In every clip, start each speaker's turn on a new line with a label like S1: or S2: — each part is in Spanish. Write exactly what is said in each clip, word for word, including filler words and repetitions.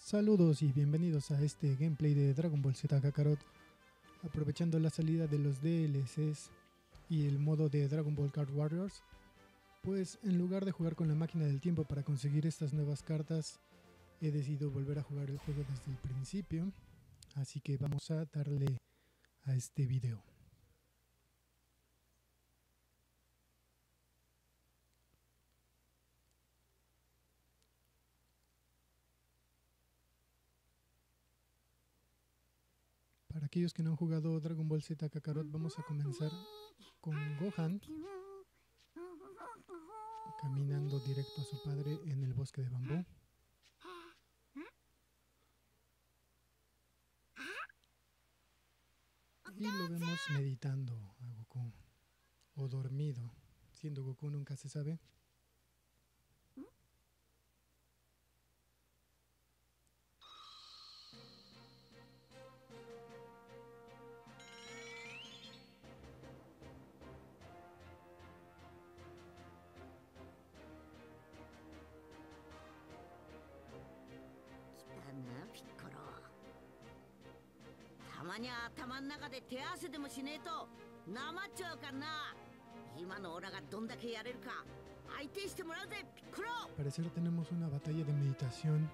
S1: Saludos y bienvenidos a este gameplay de Dragon Ball Z Kakarot. Aprovechando la salida de los D L Cs y el modo de Dragon Ball Card Warriors, pues en lugar de jugar con la máquina del tiempo para conseguir estas nuevas cartas, he decidido volver a jugar el juego desde el principio, así que vamos a darle a este video. Para aquellos que no han jugado Dragon Ball Z Kakarot, vamos a comenzar con Gohan caminando directo a su padre en el bosque de bambú. Y lo vemos meditando a Goku, o dormido, siendo Goku nunca se sabe. Al parecer tenemos una batalla de meditación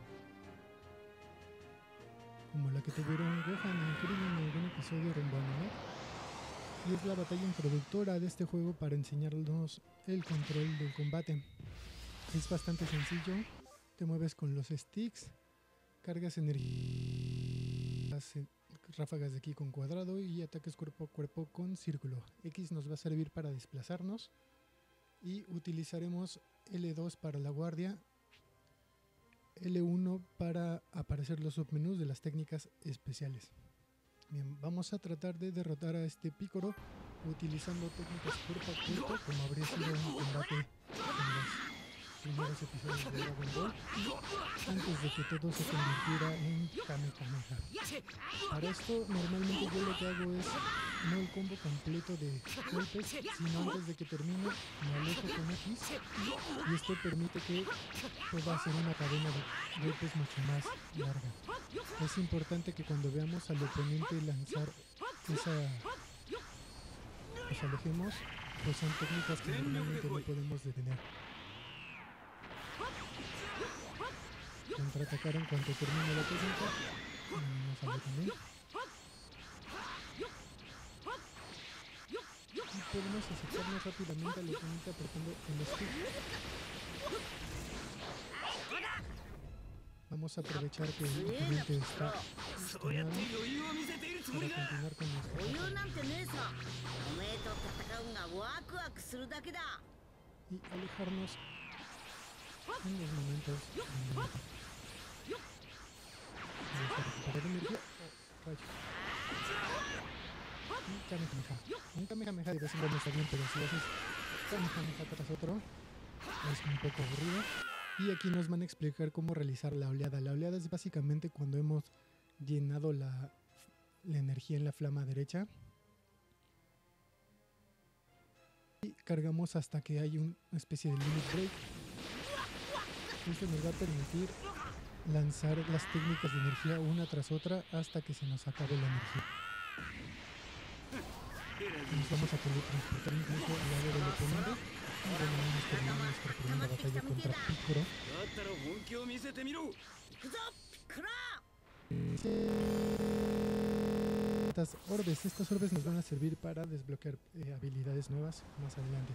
S1: como la que tuvieron Gohan y Krillin en algún episodio rumbo a Namek. Y es la batalla introductora de este juego para enseñarnos el control del combate. Es bastante sencillo, te mueves con los sticks, cargas energía, ráfagas de ki con cuadrado y ataques cuerpo a cuerpo con círculo. X nos va a servir para desplazarnos y utilizaremos L dos para la guardia, L uno para aparecer los submenús de las técnicas especiales. Bien, vamos a tratar de derrotar a este Piccolo utilizando técnicas cuerpo a cuerpo, como habría sido un combate en los primeros episodios de Dragon Ball, antes de que todo se convirtiera en Kamehameha. Para esto, normalmente yo lo que hago es no el combo completo de golpes, sino antes de que termine me alejo con X, y esto permite que pueda hacer una cadena de golpes mucho más larga. Es importante que cuando veamos al oponente lanzar esa, nos alejemos, pues son técnicas que normalmente no podemos detener. Contraatacar en cuanto termine la técnica, no sale también. Y podemos acercarnos rápidamente al oponente apretando el stick. Vamos a aprovechar que el oponente está estunado para continuar con nuestra batalla. Y alejarnos en los momentos de recuperar energía. Oh, rayo. Y Kamehameha. Un Kamehameha de vez en cuando está bien, pero si haces Kamehameha tras otro es un poco aburrido. Y aquí nos van a explicar cómo realizar la oleada. La oleada es básicamente cuando hemos llenado la, la energía en la flama derecha y cargamos hasta que hay una especie de limit break. Esto nos va a permitir lanzar las técnicas de energía una tras otra hasta que se nos acabe la energía. Nos vamos a teletransportar incluso al lado del oponente. Y bueno, hemos terminado nuestra primera batalla contra Piccolo. Estas orbes, estas orbes nos van a servir para desbloquear eh, habilidades nuevas más adelante.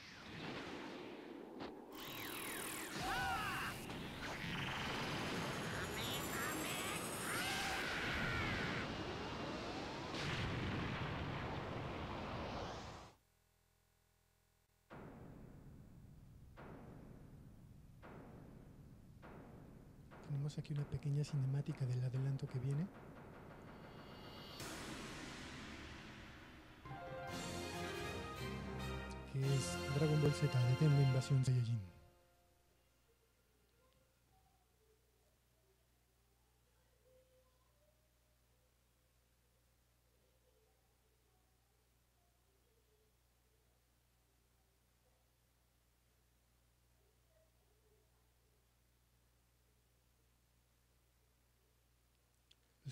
S1: Tenemos aquí una pequeña cinemática del adelanto que viene. Que es Dragon Ball Z, detén la invasión Saiyajin.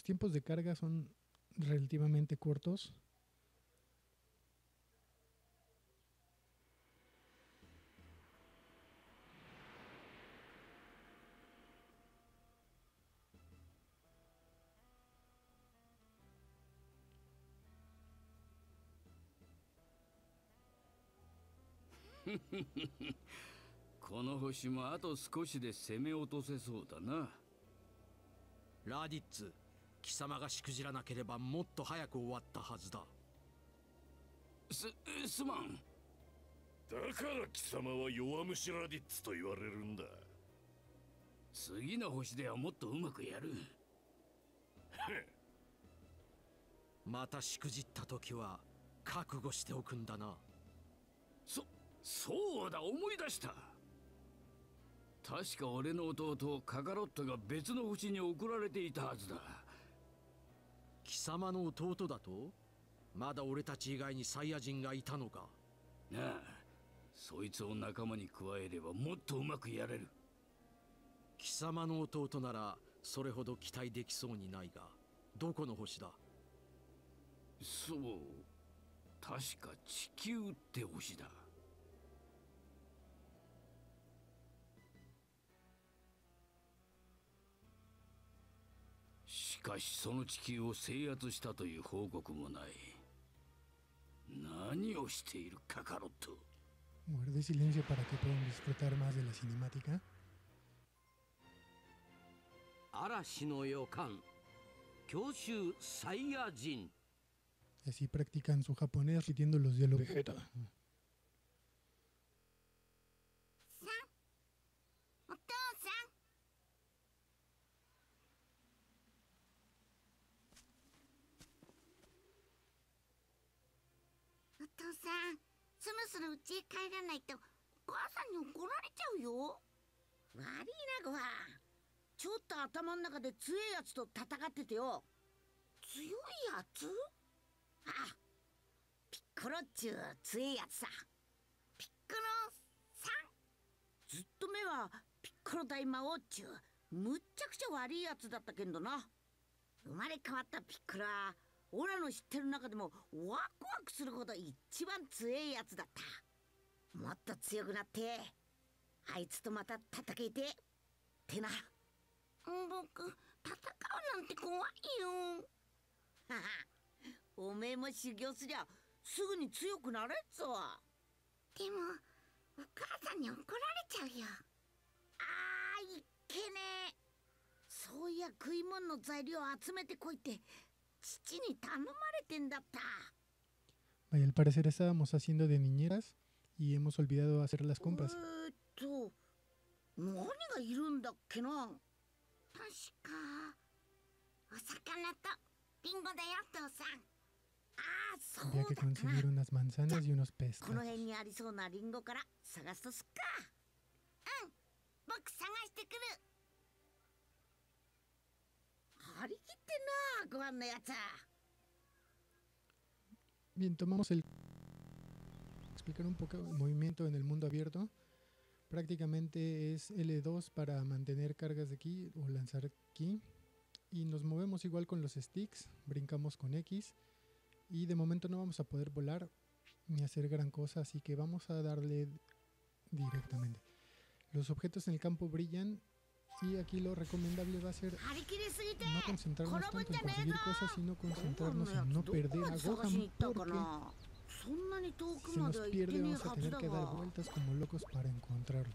S1: Los tiempos de carga son relativamente cortos.
S2: この星もあと少しで攻め落とせそうだな。
S3: ラディッツ、貴様がしくじらなければもっと早く終わったはずだ。
S2: す、すまん。
S4: だから貴様は弱虫ラディッツと言われるんだ。
S2: 次の星ではもっとうまくやる。
S3: またしくじった時は覚悟しておくんだな。
S2: そ、そうだ、思い出した。確か俺の弟カカロットが別の星に送られていたはずだ。
S3: 貴様の弟だと？まだ俺たち以外にサイヤ人がいたのか？
S2: なあ、そいつを仲間に加えればもっとうまくやれる。
S3: 貴様の弟ならそれほど期待できそうにないが、どこの星だ？
S2: そう、確か地球って星だ。しかしその地球を制圧したという報告もない。何をしているカカロット。
S1: Guarde silencio para que puedan disfrutar más de la cinemática.
S5: 嵐の予感、教習サイヤ人。
S1: Y así practican su japonés repitiendo los diálogos. Vegeta.
S6: お父さん。お父さん、そろそろ家へ帰らないとお母さんに怒られちゃうよ。悪いな、ごはん。ちょっと頭の中で強いやつと戦っててよ。強いやつ？あ、ピッコロっちゅう強いやつさ。ピッコロさん。ずっと目はピッコロ大魔王っちゅうむっちゃくちゃ悪いやつだったけんどな。生まれ変わったピッコロはオラの知ってる中でもワクワクするほど一番強いやつだった。もっと強くなってあいつとまた戦いてってな。僕戦うなんて怖いよ。はは、おめえも修行すりゃすぐに強くなれっぞ。でもお母さんに怒られちゃうよ。あー、いっけねえ。そういや食い物の材料集めてこいって父に頼まれてんだった。
S1: Vaya, al parecer estábamos haciendo de niñeras y hemos olvidado hacer las compras.
S6: えーっと何がいるんだっけな。確かお魚とリンゴだよ、父さん。ああ、そう
S1: Había que
S6: だったな。
S1: conseguir unas manzanas y unos
S6: この
S1: pescados.
S6: 辺にありそうなリンゴから探すとすっか。うん、僕探してくる。張り切ってんな、ご飯のやつ。
S1: Bien, tomamos el... explicar un poco el movimiento en el mundo abierto. Prácticamente es L dos para mantener cargas de ki o lanzar ki. Y nos movemos igual con los sticks, brincamos con X. Y de momento no vamos a poder volar ni hacer gran cosa, así que vamos a darle directamente. Los objetos en el campo brillan y aquí lo recomendable va a ser
S6: 張り切りすぎて
S1: no concentrarnos
S6: 転ぶん
S1: tanto
S6: じ
S1: en
S6: ゃねえぞ。
S1: conseguir cosas, sino
S6: ご飯
S1: concentrarnos
S6: のや
S1: en
S6: つ
S1: no
S6: どこ
S1: perder
S6: ま
S1: a
S6: で探し
S1: Gohan
S6: に行ったか
S1: porque
S6: な。そんなに遠く
S1: si
S6: まで
S1: nos
S6: は行って
S1: pierde
S6: ねえ
S1: vamos a
S6: はず
S1: tener
S6: だ
S1: que dar
S6: が。
S1: vueltas como locos para encontrarlo.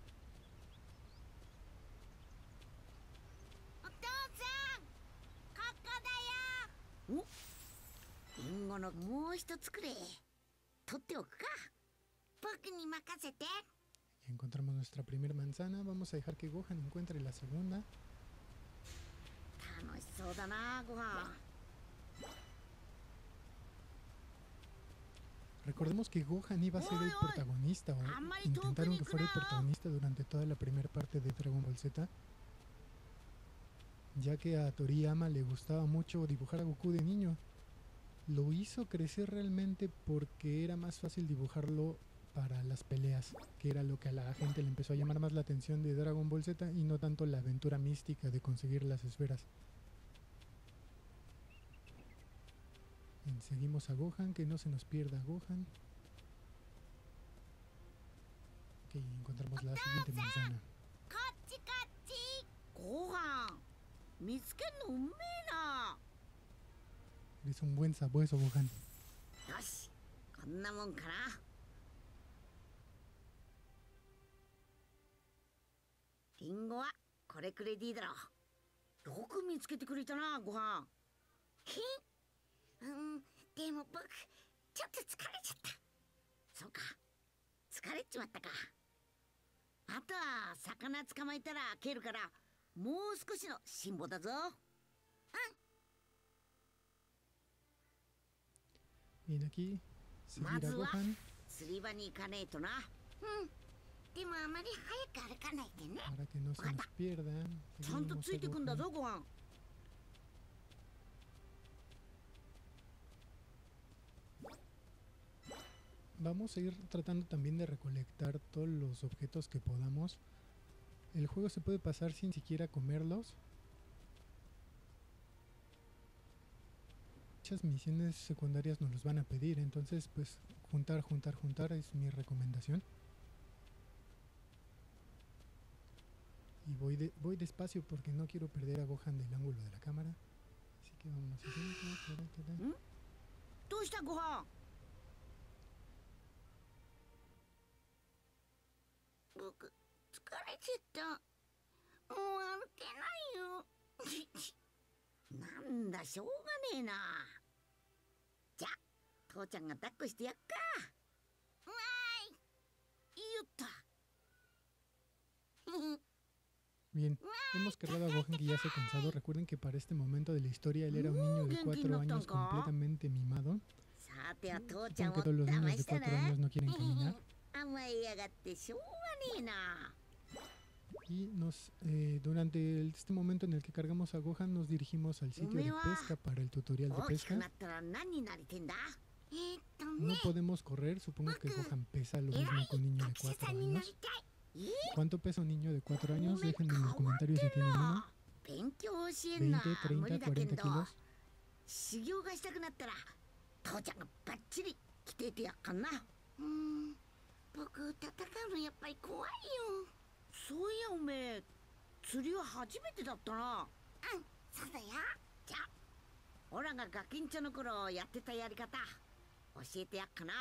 S6: お父さん、ここだよ。お、リンゴのもう一つくれ。取っておくか。僕に任せて。
S1: Y encontramos nuestra primera manzana, vamos a dejar que Gohan encuentre la segunda.
S6: 楽しそうだな、ご飯。
S1: Recordemos que Gohan iba a ser el protagonista, o intentaron que fuera el protagonista durante toda la primera parte de Dragon Ball Z, ya que a Toriyama le gustaba mucho dibujar a Goku de niño. Lo hizo crecer realmente porque era más fácil dibujarlo para las peleas, que era lo que a la gente le empezó a llamar más la atención de Dragon Ball Z y no tanto la aventura mística de conseguir las esferas. Bien, seguimos a Gohan, que no se nos pierda Gohan. Ok, encontramos la siguiente manzana.
S6: こっちこっち。ご飯見つけんのうめえな。
S1: Eres un buen sabueso, Gohan.
S6: よし、こんなもんかな。リンゴはこれくれでいいだろう。よく見つけてくれたな、ご飯。へん、うん、でも僕ちょっと疲れちゃった。そうか、疲れちまったか。あとは魚捕まえたら蹴るから、もう少しの辛抱だぞ。
S1: Bien, aquí seguir a
S6: まずは
S1: Gohan
S6: 釣り場に行かねえとな。うん。でもあまり早く歩かないでね。
S1: para que no se nos pierda.
S6: ちゃんと
S1: Seguimos
S6: つ
S1: a
S6: いてくんだ
S1: Gohan.
S6: ぞ、ご飯。
S1: Vamos a ir tratando también de recolectar todos los objetos que podamos. El juego se puede pasar sin siquiera comerlos. Muchas misiones secundarias nos los van a pedir, entonces pues juntar, juntar, juntar es mi recomendación. Y voy, de, voy despacio porque no quiero perder a Gohan del ángulo de la cámara. Así que vámonos así.
S6: どうしたご飯。僕疲れちゃった。もう歩けないよ。なんだ、しょうがねえな。じゃあ父ちゃんが抱っこしてやっか。わーい、よっと。
S1: Bien, hemos cargado a Gohan, que ya se ha cansado. Recuerden que para este momento de la historia él era un niño de cuatro años completamente mimado. Supongo que todos los niños de cuatro años no quieren caminar. Y nos, eh, durante el- este momento en el que cargamos a Gohan, nos dirigimos al sitio de pesca para el tutorial de pesca. No podemos correr, supongo que Gohan pesa lo mismo que un niño de cuatro años. ¿Cuánto pesa un niño de cuatro años? Déjenme en los comentarios si tienen uno. veinte, treinta, cuarenta kilos.
S6: 修行がしたくなったら父ちゃんがバッチリ来ててやっかんな。うん、僕戦うのやっぱり怖いよ。そういやおめえ釣りは初めてだったな。うん、そうだよ。じゃあオラがガキンチョの頃やってたやり方教えてやっかな。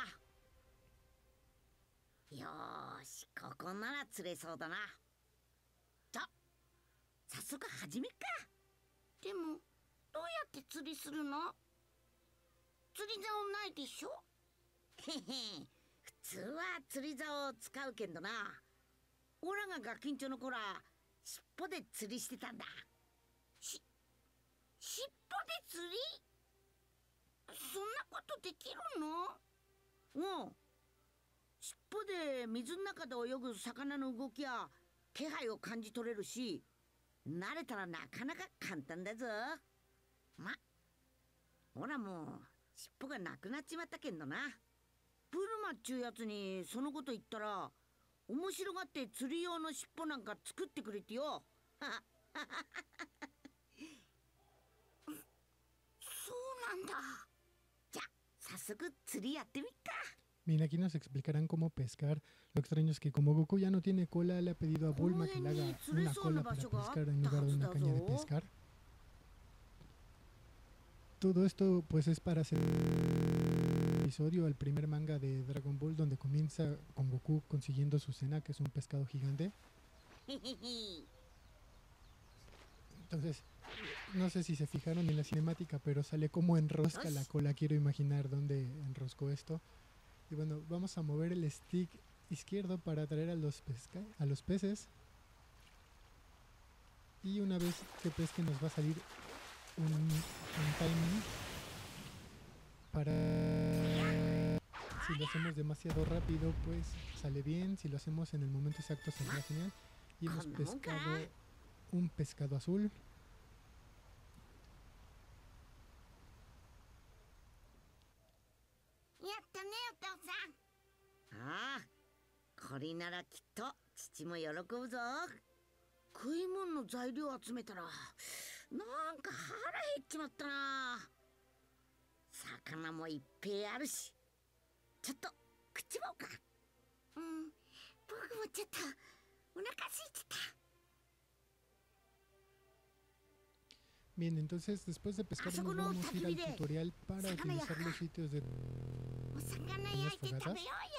S6: よーし、ここなら釣れそうだな。じゃあ早速始めっか。でもどうやって釣りするの？釣り竿ないでしょ？へへ、普通は釣り竿を使うけんどな。オラがガキンチョの頃は尻尾で釣りしてたんだ。し、尻尾で釣り？そんなことできるの？うん。尻尾で水の中で泳ぐ魚の動きや気配を感じ取れるし、慣れたらなかなか簡単だぞ。ま、ほらもう尻尾がなくなっちまったけんどな。ブルマっちゅうやつにそのこと言ったら面白がって釣り用の尻尾なんか作ってくれてよ。そうなんだ。じゃあ早速釣りやってみっか。
S1: Bien, aquí nos explicarán cómo pescar. Lo extraño es que como Goku ya no tiene cola, le ha pedido a Bulma que le haga una cola para pescar en lugar de una caña de pescar. Todo esto pues es para hacer el episodio al primer manga de Dragon Ball, donde comienza con Goku consiguiendo su cena, que es un pescado gigante. Entonces, no sé si se fijaron en la cinemática, pero sale como enrosca la cola. Quiero imaginar dónde enroscó esto. Y bueno, vamos a mover el stick izquierdo para atraer a los, pesca a los peces. Y una vez que pesque nos va a salir un, un timing para... Si lo hacemos demasiado rápido, pues sale bien. Si lo hacemos en el momento exacto, saldrá genial. Y hemos pescado un pescado azul.
S6: Ah, これならきっと父も喜ぶぞ。食い物の材料集めたらなんか腹減っちまったな。 魚もいっぺいあるし、ちょっと食っちまおうか。うん、僕もちょっとお腹空いてた。
S1: Bien, entonces después de pescar nos vamos a ir al tutorial para utilizar los sitios de pequeñas fogatas.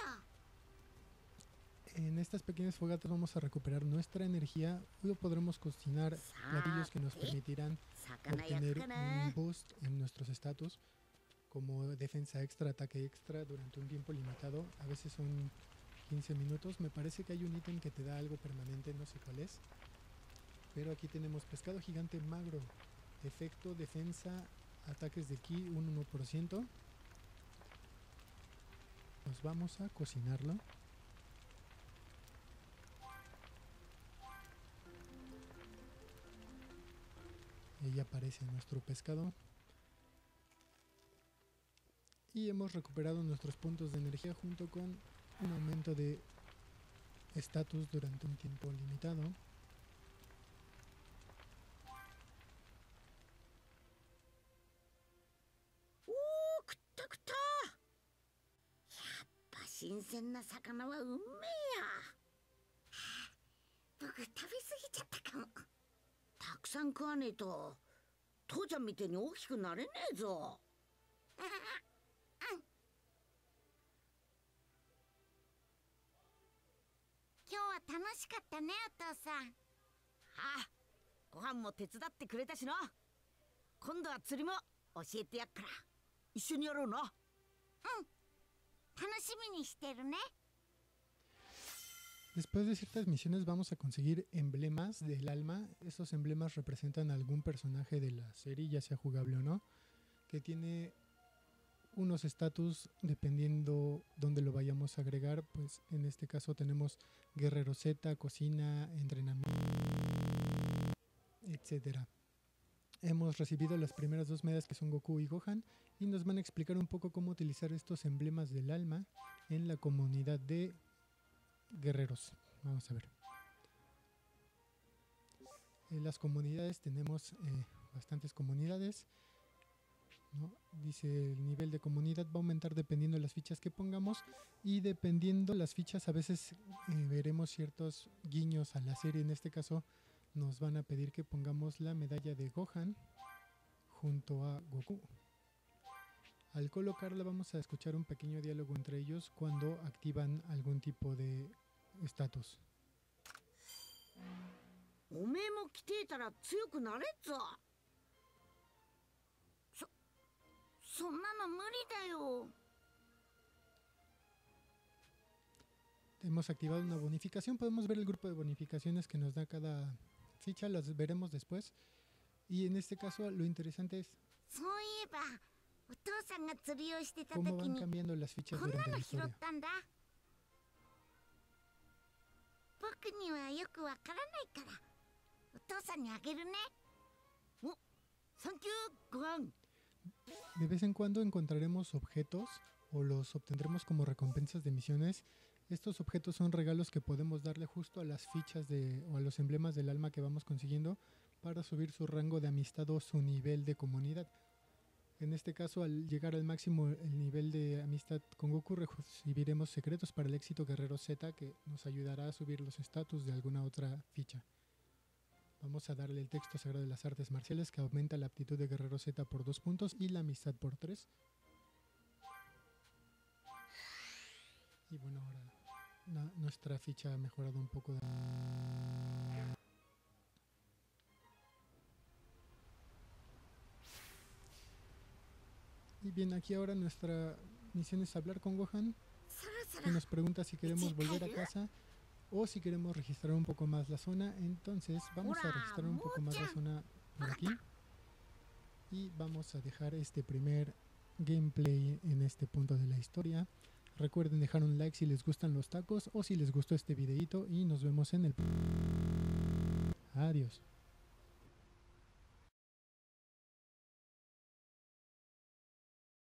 S1: En estas pequeñas fogatas vamos a recuperar nuestra energía y podremos cocinar platillos que nos permitirán obtener un boost en nuestros estatus, como defensa extra, ataque extra durante un tiempo limitado. A veces son quince minutos. Me parece que hay un ítem que te da algo permanente, no sé cuál es. Pero aquí tenemos pescado gigante magro. Efecto, defensa, ataques de ki, un uno por ciento. Nos vamos a cocinarlo. Y ahí aparece nuestro pescado. Y hemos recuperado nuestros puntos de energía junto con un aumento de estatus durante un tiempo limitado.
S6: ¡Oh, kuta kuta! やっぱ新鮮な魚はうめえや。僕食べ過ぎちゃったかも。たくさん食わねえと父ちゃんみてえに大きくなれねえぞ。今日は楽しかったね、お父さん。ああ、ご飯も手伝ってくれたしな。今度は釣りも教えてやっから一緒にやろうな。うん、楽しみにしてるね。
S1: Después de ciertas misiones vamos a conseguir emblemas del alma. Estos emblemas representan a algún personaje de la serie, ya sea jugable o no, que tiene unos estatus dependiendo dónde lo vayamos a agregar. Pues en este caso tenemos Guerrero Z, Cocina, Entrenamiento, etcétera. Hemos recibido las primeras dos medallas que son Goku y Gohan y nos van a explicar un poco cómo utilizar estos emblemas del alma en la comunidad de guerreros. Vamos a ver. En las comunidades tenemos eh, bastantes comunidades, ¿no? Dice el nivel de comunidad va a aumentar dependiendo de las fichas que pongamos y dependiendo las fichas a veces eh, veremos ciertos guiños a la serie. En este caso nos van a pedir que pongamos la medalla de Gohan junto a Goku. Al colocarla vamos a escuchar un pequeño diálogo entre ellos cuando activan algún tipo de estatus.
S6: おめえも来ていたら強くなれっぞ。そ、そんなの無理だよ。
S1: Hemos activado una bonificación. Podemos ver el grupo de bonificaciones que nos da cada ficha. Las veremos después. Y en este caso lo interesante es
S6: そういえばお父さんが釣りをしてた時
S1: cómo van
S6: に
S1: cambiando las fichas
S6: こんな
S1: durante la
S6: の拾っ
S1: historia.
S6: たんだ。僕にはよくわからないからお父さんにあげるね。お、サンキュー、ごはん。
S1: De vez en cuando encontraremos objetos o los obtendremos como recompensas de misiones. Estos objetos son regalos que podemos darle justo a las fichas de, o a los emblemas del alma que vamos consiguiendo para subir su rango de amistad o su nivel de comunidad. En este caso, al llegar al máximo el nivel de amistad con Goku, recibiremos secretos para el éxito Guerrero Z que nos ayudará a subir los estatus de alguna otra ficha. Vamos a darle el texto sagrado de las artes marciales que aumenta la aptitud de Guerrero Z por dos puntos y la amistad por tres. Y bueno, ahora la, nuestra ficha ha mejorado un poco. De... Y bien, aquí ahora nuestra misión es hablar con Gohan, que nos pregunta si queremos volver a casa o si queremos registrar un poco más la zona. Entonces vamos a registrar un poco más la zona por aquí y vamos a dejar este primer gameplay en este punto de la historia. Recuerden dejar un like si les gustan los tacos o si les gustó este videito y nos vemos en el... Adiós.